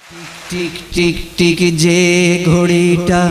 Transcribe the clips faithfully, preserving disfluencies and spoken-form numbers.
tick tick tick যে ঘড়িটা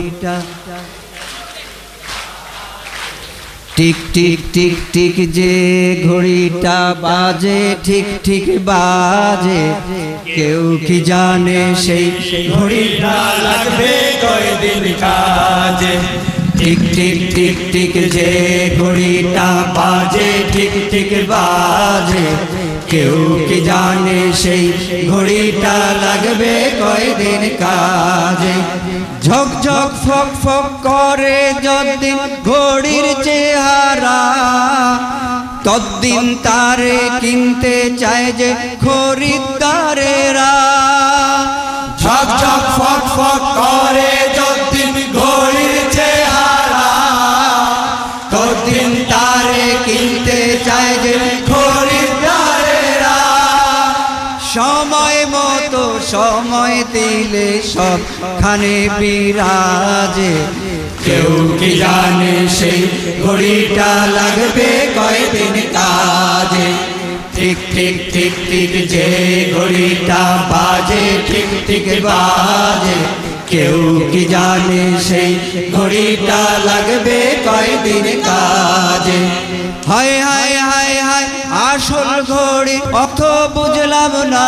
tick tick tick tick যে ঘড়িটা বাজে ঠিক ঠিক বাজে কেউ কি জানে সেই ঘড়িটা লাগবে কয়দিন কাজে টিক টিক টিক টিক যে ঘড়িটা বাজে ঠিক ঠিক বাজে কেউ কি জানে সেই ঘড়িটা লাগবে কয়দিন কাজে ঝক ঝক ফক ফক করে যতদিন ঘড়ির চেহারা ততদিন তারে কিনতে চায় যে খরিদ্দারেরা ঝক ঝক ফক ফক করে যতদিন ঘড়ির চেহারা ততদিন তারে কিনতে চায় যে খরিদ্দারেরা সময় মতো সময় দিলে সবখানে বিরাজে কেউ কি জানে সেই ঘড়িটা লাগবে কয়দিন কাজে ঠিক ঠিক ঠিক ঠিক যে ঘড়িটা বাজে ঠিক ঠিক বাজে কেউ কি জানে সেই ঘড়িটা লাগবে কয়দিন কাজে হায় হায় হায় হায় আসল ঘড়ি অত বুঝলাম না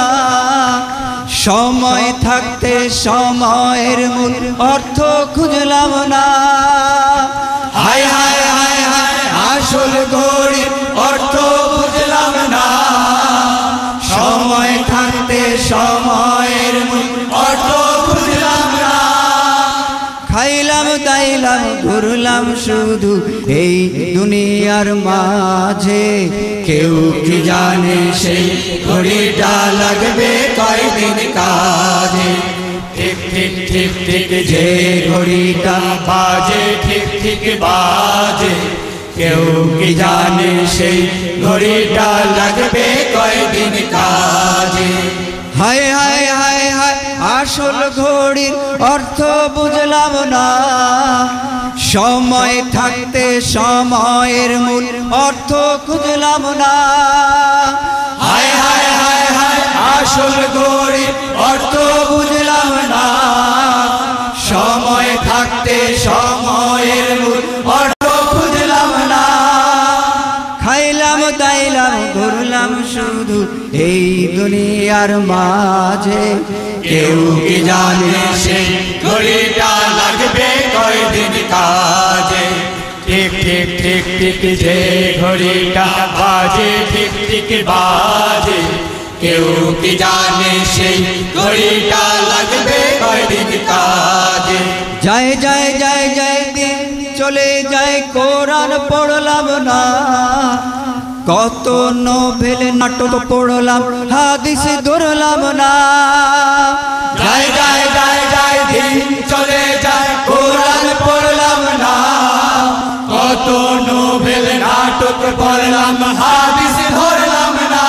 সময় থাকতে সময়ের মূল অর্থ খুঁজলাম না হায় হায় হায় হায় আসল ঘড়ি অর্থ বুঝলাম না সময় থাকতে সময়ের মূল অর্থ খুঁজলাম না খাইলাম দাইলাম ঘুরলাম শুধু এই দুনিয়ার মাঝে কেউ কি জানে সেই ঘড়িটা লাগবে কয়দিন কাজে ঠিক ঠিক ঠিক ঠিক যে ঘড়িটা বাজে ঠিক ঠিক বাজে কেউ কি জানে সেই ঘড়িটা লাগবে কয়দিন কাজে হায় হায় হায় হায় আসল ঘড়ির অর্থ বুঝলাম না সময় থাকতে সময়ের মূল অর্থ খুঁজলাম না হায় হায় হায় হায় আসল ঘড়ির অর্থ বুঝলাম না সময় থাকতে সময়ের মূল অর্থ খুঁজলাম না খাইলাম দাইলাম ঘুরলাম শুধু এই দুনিয়ার মাঝে কেউ কি জানে সেই ঘড়িটা লাগবে কয়দিন কাজে ঠিক ঠিক ঠিক ঠিক যে ঘড়িটা বাজে ঠিক ঠিক বাজে কেউ কি জানে সেই ঘড়িটা লাগবে কয়দিন কাজে যায় যায় যায় যায় দিন চলে যায় কোরআন পড়লাম না কত নোবেল নাটক পড়লাম হাদিস ধরলাম না যায় যায় যায় যায় দিন চলে যায় কোরআন পড়লাম না কত নোবেল নাটক পড়লাম হাদিস ধরলাম না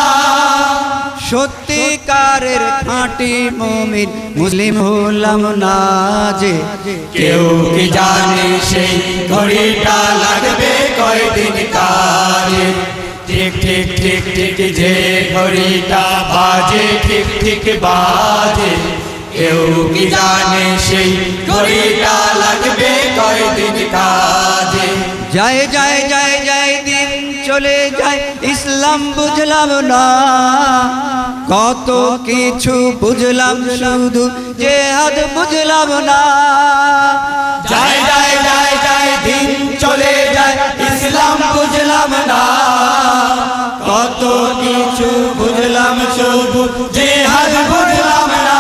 সত্যিকারের খাঁটি মুমিন মুসলিম হলাম না যে কেউ কি জানে সেই ঘড়িটা লাগবে কয়দিন কাজে ঠিক ঠিক ঠিক ঠিক যে ঘড়িটা বাজে ঠিক ঠিক বাজে কেউ কি জানে সেই ঘড়িটা লাগবে কয়দিন কাজে যায় যায় যায় যায় দিন চলে যায় ইসলাম বুঝলাম না কত কিছু বুঝলাম শুধু জিহাদ বুঝলাম না যায় যায় যায় যায় দিন চলে যায় ইসলাম বুঝলাম না কত কিছু বুঝলাম শুধু জিহাদ বুঝলাম না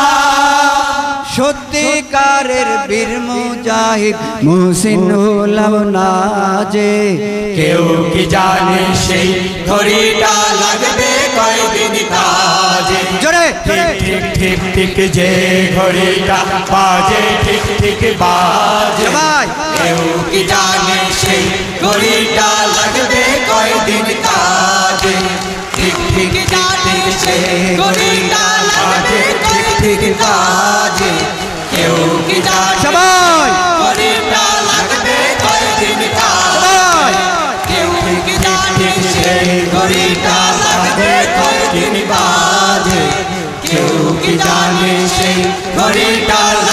সত্যিকারের বীর মুজাহিদ মুহসিন হলাম না যে কেউ কি জানে সেই ঘড়িটা লাগবে কয়দিন কাজে জোরে ঠিক ঠিক ঠিক ঠিক যে ঘড়িটা বাজে ঠিক ঠিক বাজে কেউ কি জানে সেই ঘড়িটা লাগবে কয়দিন কাজে ঠিক ঠিক ঠিক যে ঘড়িটা লাগবে ঠিক ঠিক কাজে কেউ কি জানে সবাই ঘড়িটা লাগবে কয়দিন কাজে কেউ কি জানে সেই ঘড়িটা লাগবে কয়দিন কাজে কেউ কি জানে সেই ঘড়িটা